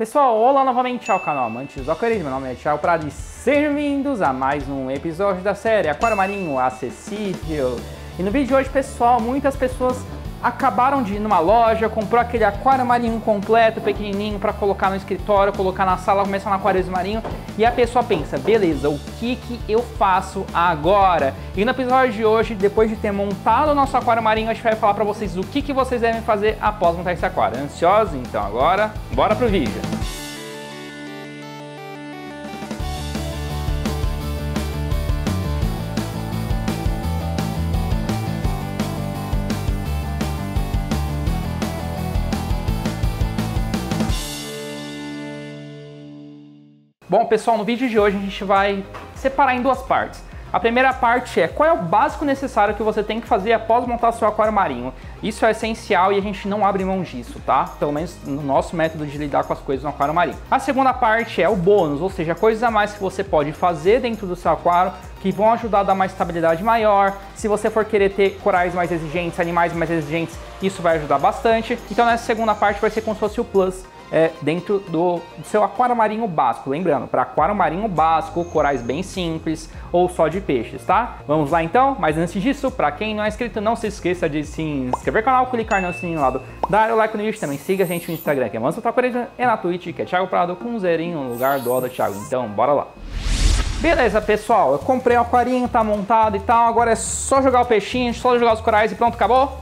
Pessoal, olá novamente ao canal Amantes do Aquarismo. Meu nome é Thiago Prado e sejam bem-vindos a mais um episódio da série Aquário Marinho Acessível. E no vídeo de hoje, pessoal, muitas pessoas acabaram de ir numa loja, comprou aquele aquário marinho completo, pequenininho, para colocar no escritório, colocar na sala, começar no aquarismo marinho, e a pessoa pensa, beleza, o que eu faço agora? E no episódio de hoje, depois de ter montado o nosso aquário marinho, a gente vai falar para vocês o que vocês devem fazer após montar esse aquário. Ansiosos? Então agora, bora pro vídeo! Bom, pessoal, no vídeo de hoje a gente vai separar em duas partes. A primeira parte é qual é o básico necessário que você tem que fazer após montar seu aquário marinho. Isso é essencial e a gente não abre mão disso, tá? Pelo menos no nosso método de lidar com as coisas no aquário marinho. A segunda parte é o bônus, ou seja, coisas a mais que você pode fazer dentro do seu aquário que vão ajudar a dar uma estabilidade maior. Se você for querer ter corais mais exigentes, animais mais exigentes, isso vai ajudar bastante. Então nessa segunda parte vai ser como se fosse o plus. Dentro do seu aquário marinho básico. Lembrando, para aquário marinho básico, corais bem simples ou só de peixes, tá? Vamos lá então, mas antes disso, para quem não é inscrito, não se esqueça de se inscrever no canal, clicar no sininho lá do, dar o like no vídeo, também siga a gente no Instagram, que é Amantes do Aquarismo, e na Twitch, que é Thiago Prado, com um zerinho no lugar do Thiago. Então, bora lá. Beleza, pessoal, eu comprei o aquarinho, tá montado e tal, agora é só jogar o peixinho, só jogar os corais e pronto, acabou?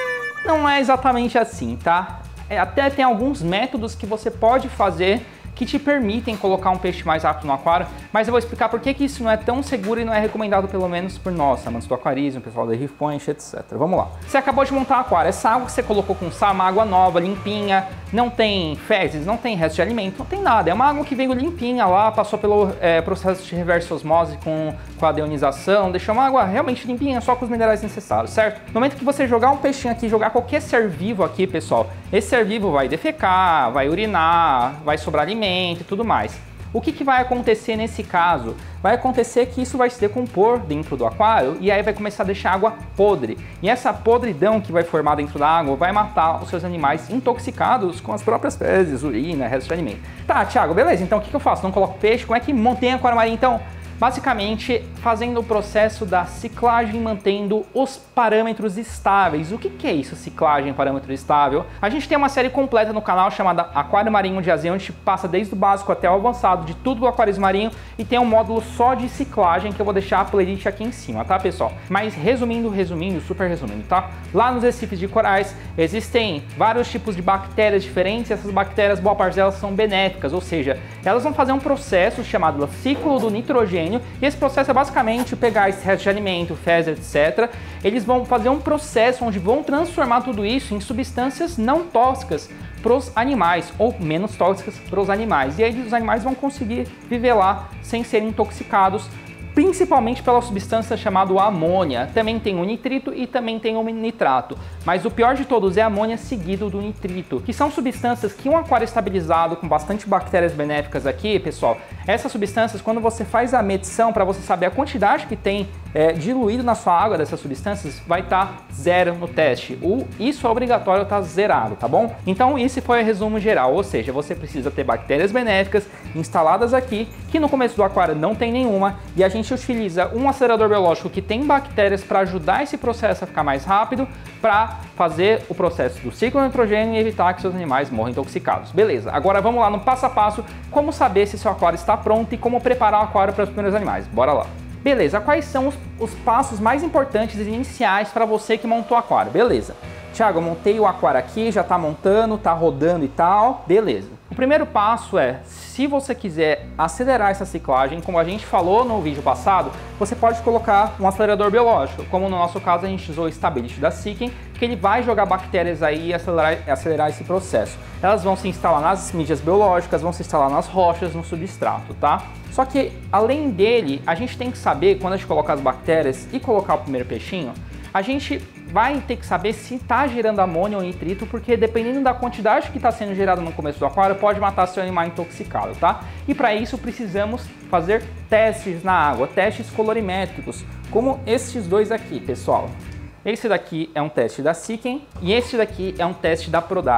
Não é exatamente assim, tá? Até tem alguns métodos que você pode fazer que te permitem colocar um peixe mais rápido no aquário, mas eu vou explicar por que isso não é tão seguro e não é recomendado, pelo menos por nós, amantes do aquarismo, pessoal da Reef Point, etc. Vamos lá. Você acabou de montar um aquário, essa água que você colocou com sal, uma água nova, limpinha, não tem fezes, não tem resto de alimento, não tem nada, é uma água que veio limpinha lá, passou pelo processo de reversa osmose com a deonização, deixou uma água realmente limpinha, só com os minerais necessários, certo? No momento que você jogar um peixinho aqui, jogar qualquer ser vivo aqui, pessoal, esse ser vivo vai defecar, vai urinar, vai sobrar alimento e tudo mais. O que vai acontecer nesse caso? Vai acontecer que isso vai se decompor dentro do aquário e aí vai começar a deixar água podre. E essa podridão que vai formar dentro da água vai matar os seus animais intoxicados com as próprias fezes, urina, resto de alimento. Tá, Thiago, beleza, então o que eu faço? Não coloco peixe? Como é que mantém aquário marinho então? Basicamente, fazendo o processo da ciclagem, mantendo os parâmetros estáveis. O que é isso, ciclagem, parâmetro estável? A gente tem uma série completa no canal chamada Aquário Marinho de AZ, onde a gente passa desde o básico até o avançado de tudo do aquarismo marinho e tem um módulo só de ciclagem que eu vou deixar a playlist aqui em cima, tá, pessoal? Mas resumindo, super resumindo, tá? Lá nos recifes de corais existem vários tipos de bactérias diferentes e essas bactérias, boa parte delas são benéficas, ou seja, elas vão fazer um processo chamado ciclo do nitrogênio. E esse processo é basicamente pegar esse resto de alimento, fezes, etc. Eles vão fazer um processo onde vão transformar tudo isso em substâncias não tóxicas para os animais, ou menos tóxicas para os animais. E aí os animais vão conseguir viver lá sem serem intoxicados, principalmente pela substância chamada amônia. Também tem o nitrito e também tem o nitrato. Mas o pior de todos é a amônia seguido do nitrito, que são substâncias que um aquário estabilizado com bastante bactérias benéficas aqui, pessoal, essas substâncias, quando você faz a medição para você saber a quantidade que tem diluído na sua água dessas substâncias, vai estar zero no teste. Isso é obrigatório estar zerado, tá bom? Então esse foi o resumo geral, ou seja, você precisa ter bactérias benéficas instaladas aqui, que no começo do aquário não tem nenhuma, e a gente utiliza um acelerador biológico que tem bactérias para ajudar esse processo a ficar mais rápido, para fazer o processo do ciclo do nitrogênio e evitar que seus animais morram intoxicados. Beleza, agora vamos lá no passo a passo, como saber se seu aquário está pronto e como preparar o aquário para os primeiros animais. Bora lá. Beleza, quais são os passos mais importantes e iniciais para você que montou o aquário? Beleza. Thiago, eu montei o aquário aqui, já está montando, está rodando e tal. Beleza. O primeiro passo é, se você quiser acelerar essa ciclagem, como a gente falou no vídeo passado, você pode colocar um acelerador biológico, como no nosso caso a gente usou o Stability da Seeking, que ele vai jogar bactérias aí e acelerar esse processo. Elas vão se instalar nas mídias biológicas, vão se instalar nas rochas, no substrato, tá? Só que, além dele, a gente tem que saber, quando a gente colocar as bactérias e colocar o primeiro peixinho, a gente vai ter que saber se está gerando amônia ou nitrito, porque dependendo da quantidade que está sendo gerada no começo do aquário, pode matar seu animal intoxicado, tá? E para isso precisamos fazer testes na água, testes colorimétricos, como estes dois aqui, pessoal. Esse daqui é um teste da Seeking e esse daqui é um teste da Prodac.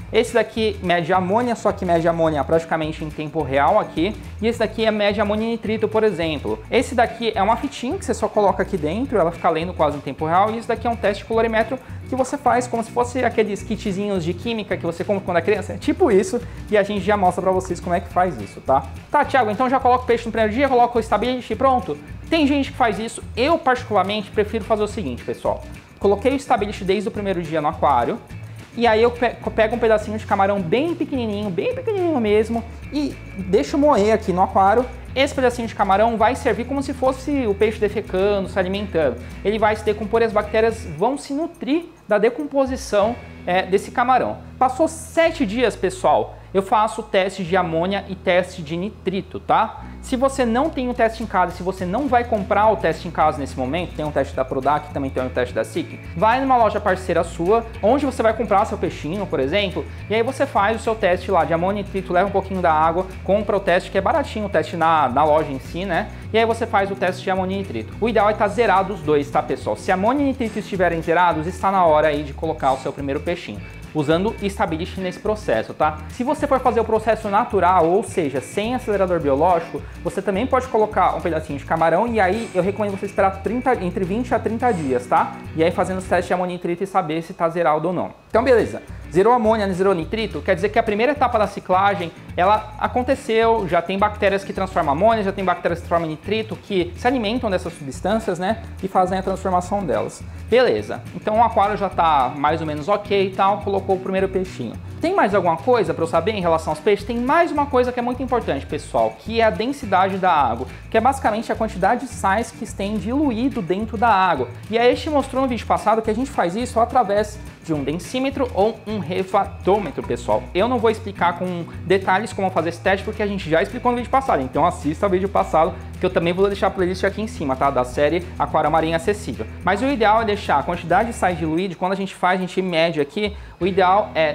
Esse daqui mede amônia, só que mede amônia praticamente em tempo real aqui. E esse daqui é mede amônia e nitrito, por exemplo. Esse daqui é uma fitinha que você só coloca aqui dentro, ela fica lendo quase em tempo real. E isso daqui é um teste de colorímetro que você faz como se fosse aqueles kitzinhos de química que você compra quando é criança. É tipo isso, e a gente já mostra pra vocês como é que faz isso, tá? Tá, Thiago, então já coloca o peixe no primeiro dia, coloca o Stability e pronto? Tem gente que faz isso. Eu, particularmente, prefiro fazer o seguinte, pessoal. Coloquei o Stability desde o primeiro dia no aquário. E aí eu pego um pedacinho de camarão bem pequenininho mesmo, e deixo moer aqui no aquário. Esse pedacinho de camarão vai servir como se fosse o peixe defecando, se alimentando. Ele vai se decompor e as bactérias vão se nutrir da decomposição desse camarão. Passou 7 dias, pessoal, eu faço teste de amônia e teste de nitrito, tá? Se você não tem o teste em casa, se você não vai comprar o teste em casa nesse momento, tem um teste da Prodac, também tem um teste da SIC, vai numa loja parceira sua, onde você vai comprar seu peixinho, por exemplo, e aí você faz o seu teste lá de amônia e nitrito, leva um pouquinho da água, compra o teste, que é baratinho o teste na loja em si, né? E aí você faz o teste de amônia e nitrito. O ideal é estar zerado os dois, tá, pessoal? Se amônia e nitrito estiverem zerados, está na hora aí de colocar o seu primeiro peixinho, usando Stability nesse processo, tá? Se você for fazer o processo natural, ou seja, sem acelerador biológico, você também pode colocar um pedacinho de camarão, e aí eu recomendo você esperar entre 20 a 30 dias, tá? E aí fazendo os testes de amônia e nitrito e saber se tá zerado ou não. Então beleza, zerou amônia, zerou nitrito, quer dizer que a primeira etapa da ciclagem, ela aconteceu, já tem bactérias que transformam amônia, já tem bactérias que transformam nitrito, que se alimentam dessas substâncias, né, e fazem a transformação delas. Beleza, então o aquário já tá mais ou menos ok e tal, colocou o primeiro peixinho. Tem mais alguma coisa para eu saber em relação aos peixes? Tem mais uma coisa que é muito importante, pessoal, que é a densidade da água, que é basicamente a quantidade de sais que tem diluído dentro da água. E a gente mostrou no vídeo passado que a gente faz isso através de um densímetro ou um refratômetro, pessoal. Eu não vou explicar com detalhes como fazer esse teste, porque a gente já explicou no vídeo passado, então assista o vídeo passado, que eu também vou deixar a playlist aqui em cima, tá? Da série Aquário Marinho Acessível. Mas o ideal é deixar a quantidade de sais diluídos, quando a gente mede aqui, o ideal é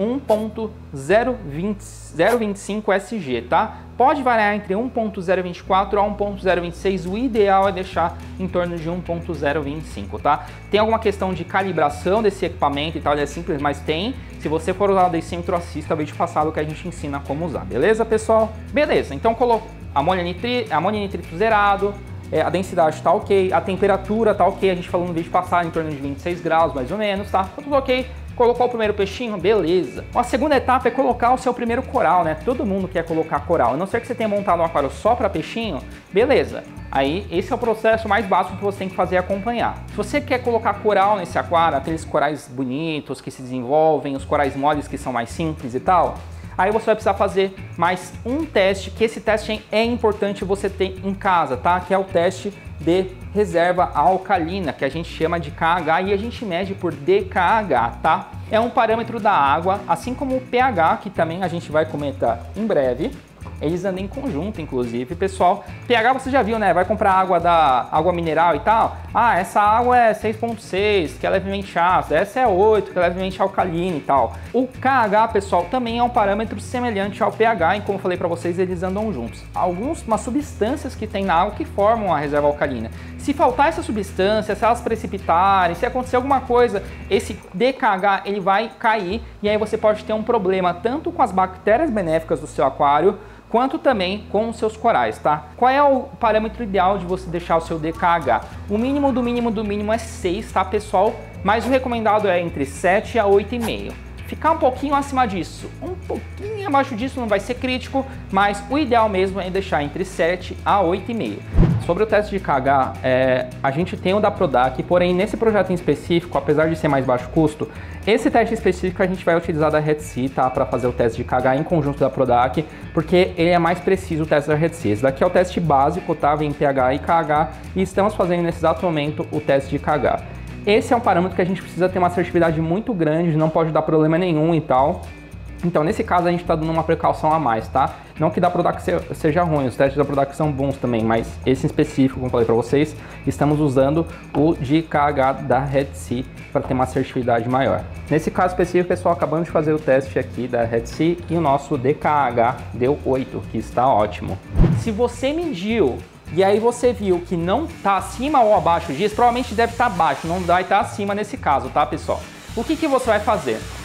1.025 SG, tá? Pode variar entre 1.024 a 1.026, o ideal é deixar em torno de 1.025, tá? Tem alguma questão de calibração desse equipamento e tal, ele é simples, mas tem. Se você for usar o decímetro, assista o vídeo passado que a gente ensina como usar, beleza, pessoal? Beleza, então colocou amônia e nitrito zerado, a densidade tá ok, a temperatura tá ok, a gente falou no vídeo passado em torno de 26 graus mais ou menos, tá? Tudo ok. Colocou o primeiro peixinho? Beleza. A segunda etapa é colocar o seu primeiro coral, né? Todo mundo quer colocar coral. A não ser que você tenha montado um aquário só para peixinho, beleza. Aí, esse é o processo mais básico que você tem que fazer e acompanhar. Se você quer colocar coral nesse aquário, aqueles corais bonitos que se desenvolvem, os corais moles que são mais simples e tal, aí você vai precisar fazer mais um teste, que esse teste é importante você ter em casa, tá? Que é o teste de reserva alcalina, que a gente chama de KH e a gente mede por DKH, tá? É um parâmetro da água, assim como o pH, que também a gente vai comentar em breve. Eles andam em conjunto, inclusive, pessoal. pH você já viu, né? Vai comprar água mineral e tal. Ah, essa água é 6.6, que é levemente ácida. Essa é 8, que é levemente alcalina e tal. O KH, pessoal, também é um parâmetro semelhante ao pH, e como eu falei para vocês, eles andam juntos. Umas substâncias que tem na água que formam a reserva alcalina. Se faltar essa substância, se elas precipitarem, se acontecer alguma coisa, esse DKH ele vai cair e aí você pode ter um problema tanto com as bactérias benéficas do seu aquário, quanto também com os seus corais, tá? Qual é o parâmetro ideal de você deixar o seu DKH? O mínimo do mínimo do mínimo é 6, tá, pessoal? Mas o recomendado é entre 7 a 8,5. Ficar um pouquinho acima disso, um pouquinho abaixo disso não vai ser crítico, mas o ideal mesmo é deixar entre 7 a 8,5. Sobre o teste de KH, a gente tem o da Prodac, porém nesse projeto em específico, apesar de ser mais baixo custo, esse teste específico a gente vai utilizar da Red-C, tá? Para fazer o teste de KH em conjunto da Prodac, porque ele é mais preciso o teste da Red-C. Esse daqui é o teste básico, tá? Vem pH e KH, e estamos fazendo nesse exato momento o teste de KH. Esse é um parâmetro que a gente precisa ter uma assertividade muito grande, não pode dar problema nenhum e tal. Então, nesse caso, a gente está dando uma precaução a mais, tá? Não que da Prodac seja ruim, os testes da Prodac são bons também, mas esse em específico, como eu falei para vocês, estamos usando o de KH da Red-C para ter uma assertividade maior. Nesse caso específico, pessoal, acabamos de fazer o teste aqui da Red-C e o nosso DKH deu 8, que está ótimo. Se você mediu e aí você viu que não está acima ou abaixo disso, provavelmente deve estar abaixo, não vai estar acima nesse caso, tá, pessoal? O que você vai fazer?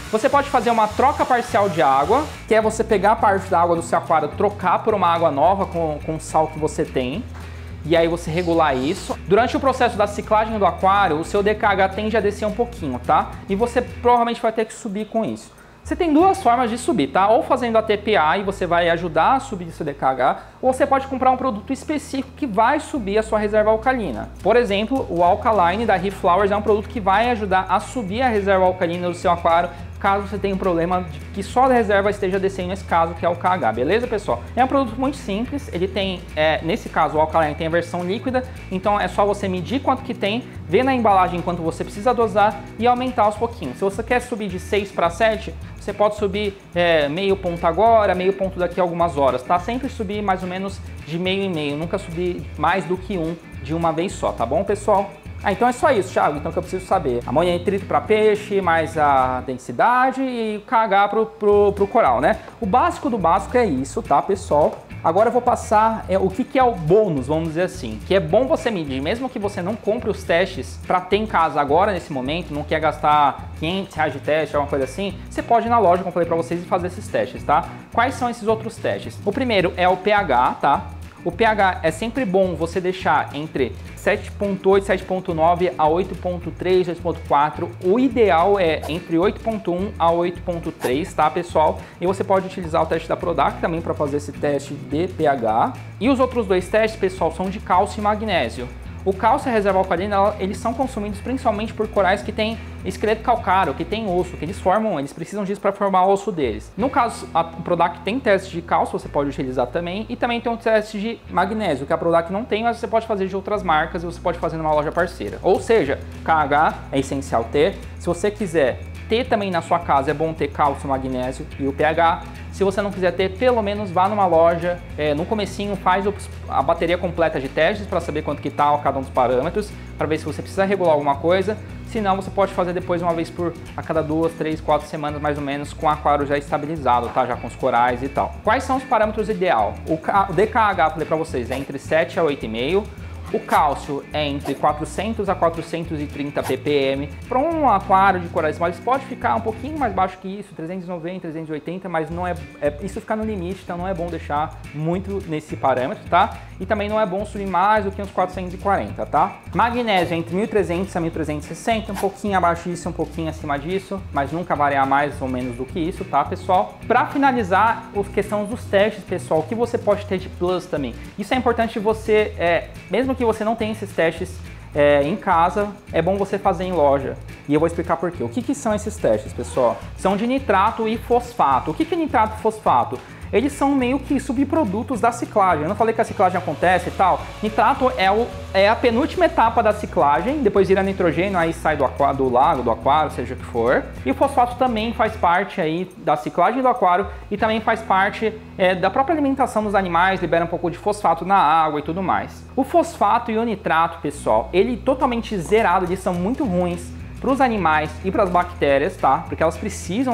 Você pode fazer uma troca parcial de água, que é você pegar a parte da água do seu aquário, trocar por uma água nova com o sal que você tem, e aí você regular isso. Durante o processo da ciclagem do aquário, o seu DKH tende a descer um pouquinho, tá? E você provavelmente vai ter que subir com isso. Você tem duas formas de subir, tá? Ou fazendo a TPA e você vai ajudar a subir seu DKH, ou você pode comprar um produto específico que vai subir a sua reserva alcalina. Por exemplo, o Alkaline da Reflowers é um produto que vai ajudar a subir a reserva alcalina do seu aquário, caso você tenha um problema de que só a reserva esteja descendo nesse caso, que é o KH, beleza, pessoal? É um produto muito simples, ele tem, nesse caso, o Alkaline tem a versão líquida, então é só você medir quanto que tem, ver na embalagem quanto você precisa dosar e aumentar aos pouquinhos. Se você quer subir de 6 para 7, você pode subir meio ponto agora, meio ponto daqui a algumas horas, tá? Sempre subir mais ou menos de meio em meio, nunca subir mais do que um de uma vez só, tá bom, pessoal? Então é só isso, Thiago, então que eu preciso saber. Amônia nitrito para peixe, mais a densidade e o KH pro coral, né? O básico do básico é isso, tá, pessoal? Agora eu vou passar o que é o bônus, vamos dizer assim, que é bom você medir, mesmo que você não compre os testes para ter em casa agora, nesse momento, não quer gastar R$500 de teste, alguma coisa assim, você pode ir na loja, como eu falei para vocês, e fazer esses testes, tá? Quais são esses outros testes? O primeiro é o pH, tá? O pH é sempre bom você deixar entre 7.8, 7.9 a 8.3, 8.4. O ideal é entre 8.1 a 8.3, tá, pessoal? E você pode utilizar o teste da Prodac também para fazer esse teste de pH. E os outros dois testes, pessoal, são de cálcio e magnésio. O cálcio e a reserva alcalina, eles são consumidos principalmente por corais que têm esqueleto calcário, que tem osso, que eles precisam disso para formar o osso deles. No caso, a Prodac tem teste de cálcio, você pode utilizar também, e também tem um teste de magnésio, que a Prodac não tem, mas você pode fazer de outras marcas e você pode fazer numa loja parceira. Ou seja, KH é essencial ter. Se você quiser ter também na sua casa, é bom ter cálcio, magnésio e o pH. Se você não quiser ter, pelo menos vá numa loja, no comecinho faz a bateria completa de testes para saber quanto que tá cada um dos parâmetros, para ver se você precisa regular alguma coisa. Se não, você pode fazer depois uma vez a cada 2, 3, 4 semanas mais ou menos, com o aquário já estabilizado, tá? Já com os corais e tal. Quais são os parâmetros ideal? O DKH, falei para vocês, é entre 7 a 8,5. O cálcio é entre 400 a 430 ppm. Para um aquário de corais moles pode ficar um pouquinho mais baixo que isso, 390, 380, mas não isso fica no limite, então não é bom deixar muito nesse parâmetro, tá? E também não é bom subir mais do que uns 440, tá? Magnésio é entre 1300 a 1360, um pouquinho abaixo disso, um pouquinho acima disso, mas nunca variar mais ou menos do que isso, tá, pessoal? Para finalizar, a questão dos testes, pessoal, o que você pode ter de plus também. Isso é importante você, mesmo que você não tenha esses testes em casa, é bom você fazer em loja. E eu vou explicar por quê. O que são esses testes, pessoal? São de nitrato e fosfato. O que é nitrato e fosfato? Eles são meio que subprodutos da ciclagem. Eu não falei que a ciclagem acontece e tal. Nitrato é a penúltima etapa da ciclagem, depois vira nitrogênio, aí sai do lago, do aquário, seja o que for. E o fosfato também faz parte aí da ciclagem do aquário e também faz parte da própria alimentação dos animais, libera um pouco de fosfato na água e tudo mais. O fosfato e o nitrato, pessoal, ele totalmente zerado, eles são muito ruins para os animais e para as bactérias, tá? Porque elas precisam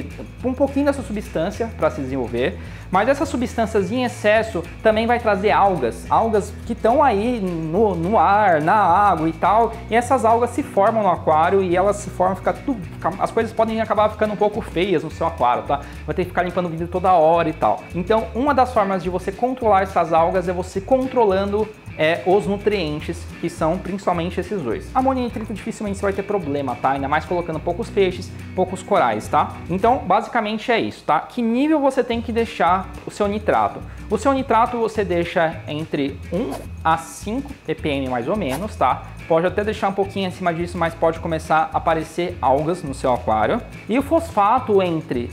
um pouquinho dessa substância para se desenvolver, mas essas substâncias em excesso também vai trazer algas que estão aí no ar, na água e tal, e essas algas se formam no aquário e elas se formam, as coisas podem acabar ficando um pouco feias no seu aquário, tá? Vai ter que ficar limpando o vidro toda hora e tal. Então, uma das formas de você controlar essas algas é você controlando os nutrientes, que são principalmente esses dois. Amônia e nitrito dificilmente você vai ter problema, tá? Ainda mais colocando poucos peixes, poucos corais, tá? Então, basicamente é isso, tá? Que nível você tem que deixar o seu nitrato? O seu nitrato você deixa entre 1 a 5 ppm mais ou menos, tá? Pode até deixar um pouquinho acima disso, mas pode começar a aparecer algas no seu aquário. E o fosfato entre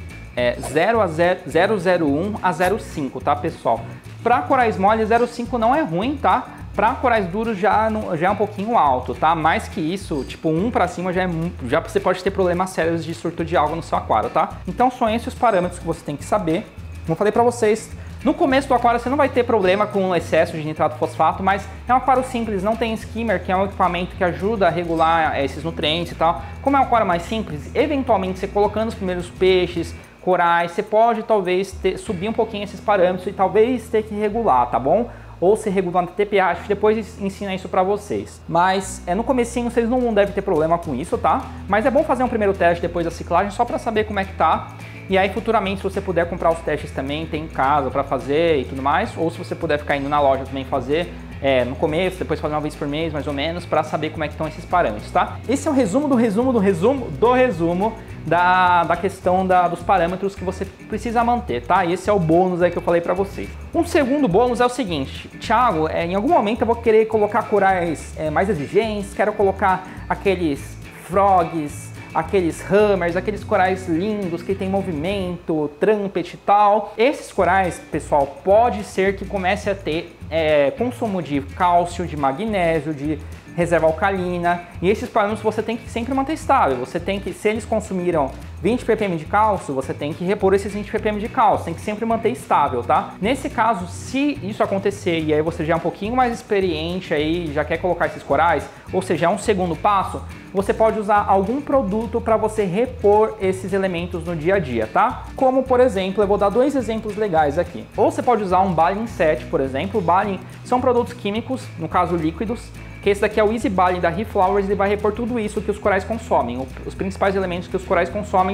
0,01 a 0,5, tá, pessoal? Para corais moles, 0,5 não é ruim, tá? Para corais duros já é um pouquinho alto, tá? Mais que isso, tipo 1 para cima já você pode ter problemas sérios de surto de alga no seu aquário, tá? Então são esses os parâmetros que você tem que saber. Como eu falei para vocês, no começo do aquário você não vai ter problema com excesso de nitrato e fosfato, mas é um aquário simples, não tem skimmer, que é um equipamento que ajuda a regular esses nutrientes e tal. Como é um aquário mais simples, eventualmente você colocando os primeiros peixes, corais, você pode talvez subir um pouquinho esses parâmetros e talvez ter que regular, tá bom? ou se regula na TPA, depois ensina isso pra vocês. Mas no comecinho vocês não devem ter problema com isso, tá? Mas é bom fazer um primeiro teste depois da ciclagem só pra saber como é que tá. E aí futuramente, se você puder comprar os testes também, tem em casa pra fazer e tudo mais, ou se você puder ficar indo na loja também fazer, no começo, depois fazer uma vez por mês, mais ou menos, para saber como é que estão esses parâmetros, tá? Esse é o resumo do resumo do resumo do resumo da questão dos parâmetros que você precisa manter, tá? E esse é o bônus aí que eu falei para vocês. Um segundo bônus é o seguinte, Thiago, em algum momento eu vou querer colocar corais mais exigentes, quero colocar aqueles frogs, aqueles hammers, aqueles corais lindos que tem movimento, trumpet e tal. Esses corais, pessoal, pode ser que comece a ter consumo de cálcio, de magnésio, de reserva alcalina, e esses parâmetros você tem que sempre manter estável. Você tem que, se eles consumiram 20 ppm de cálcio, você tem que repor esses 20 ppm de cálcio, tem que sempre manter estável, tá? Nesse caso, se isso acontecer e aí você já é um pouquinho mais experiente aí, já quer colocar esses corais, ou seja, é um segundo passo, você pode usar algum produto para você repor esses elementos no dia a dia, tá? Como, por exemplo, eu vou dar dois exemplos legais aqui. Ou você pode usar um Balin 7, por exemplo. O Balin são produtos químicos, no caso líquidos, que esse daqui é o Easy Balin da Reflowers, ele vai repor tudo isso que os corais consomem, os principais elementos que os corais consomem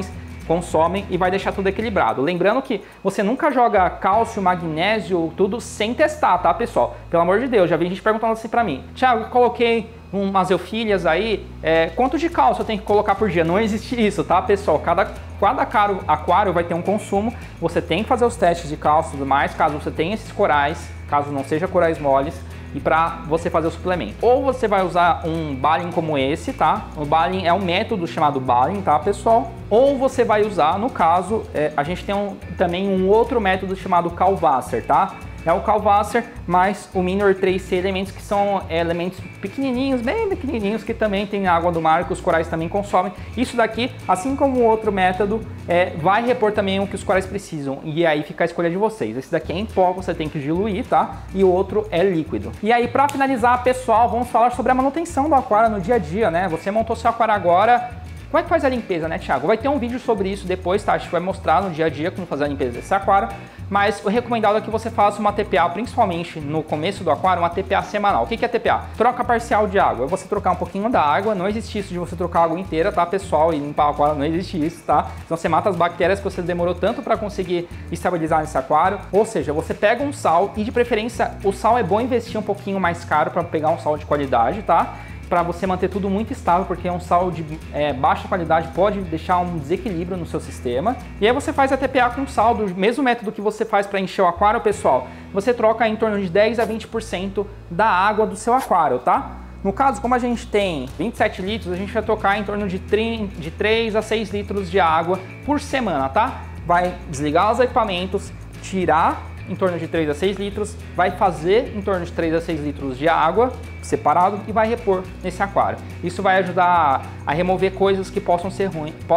e vai deixar tudo equilibrado. Lembrando que você nunca joga cálcio, magnésio, tudo sem testar, tá, pessoal? Pelo amor de Deus, já vi gente perguntando assim pra mim, Thiago, eu coloquei umas eufílias aí, quanto de cálcio eu tenho que colocar por dia? Não existe isso, tá, pessoal? Cada aquário vai ter um consumo, você tem que fazer os testes de cálcio e tudo mais, caso você tenha esses corais, caso não seja corais moles, e para você fazer o suplemento. Ou você vai usar um Balin como esse, tá? O Balin é um método chamado Balin, tá, pessoal? Ou você vai usar, no caso, a gente tem também um outro método chamado Calvasser, tá? É o Calvasser mais o Minor 3C elementos, que são elementos pequenininhos, bem pequenininhos, que também tem água do mar, que os corais também consomem. Isso daqui, assim como o outro método, vai repor também o que os corais precisam. E aí fica a escolha de vocês. Esse daqui é em pó, você tem que diluir, tá? E o outro é líquido. E aí, para finalizar, pessoal, vamos falar sobre a manutenção do aquário no dia a dia, né? Você montou seu aquário agora, como é que faz a limpeza, né, Thiago? Vai ter um vídeo sobre isso depois, tá? A gente vai mostrar no dia a dia como fazer a limpeza desse aquário. Mas o recomendado é que você faça uma TPA, principalmente no começo do aquário, uma TPA semanal. O que é TPA? Troca parcial de água. É você trocar um pouquinho da água, não existe isso de você trocar a água inteira, tá, pessoal? E limpar o aquário, não existe isso, tá? Senão você mata as bactérias que você demorou tanto para conseguir estabilizar nesse aquário. Ou seja, você pega um sal e, de preferência, o sal é bom investir um pouquinho mais caro para pegar um sal de qualidade, tá? Para você manter tudo muito estável, porque um sal de baixa qualidade pode deixar um desequilíbrio no seu sistema. E aí você faz a TPA com sal, do mesmo método que você faz para encher o aquário, pessoal. Você troca em torno de 10 a 20% da água do seu aquário, tá? No caso, como a gente tem 27 litros, a gente vai trocar em torno de 3 a 6 litros de água por semana, tá? Vai desligar os equipamentos, tirar em torno de 3 a 6 litros, vai fazer em torno de 3 a 6 litros de água separado e vai repor nesse aquário. Isso vai ajudar a remover coisas que possam ser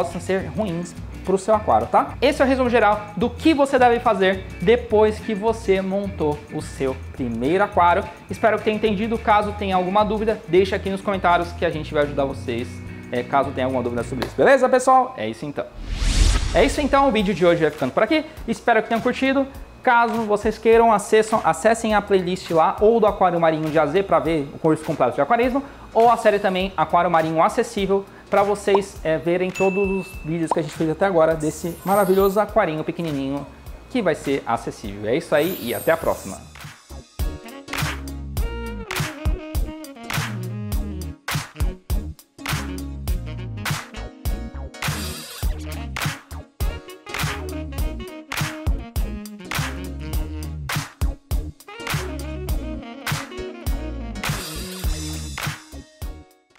ruins para o seu aquário, tá? Esse é o resumo geral do que você deve fazer depois que você montou o seu primeiro aquário. Espero que tenha entendido. Caso tenha alguma dúvida, deixa aqui nos comentários que a gente vai ajudar vocês, caso tenha alguma dúvida sobre isso. Beleza, pessoal? É isso então. O vídeo de hoje vai ficando por aqui. Espero que tenham curtido. Caso vocês queiram, acessem a playlist lá, ou do Aquário Marinho de AZ para ver o curso completo de aquarismo, ou a série também Aquário Marinho Acessível, para vocês verem todos os vídeos que a gente fez até agora desse maravilhoso aquarinho pequenininho que vai ser acessível. É isso aí e até a próxima!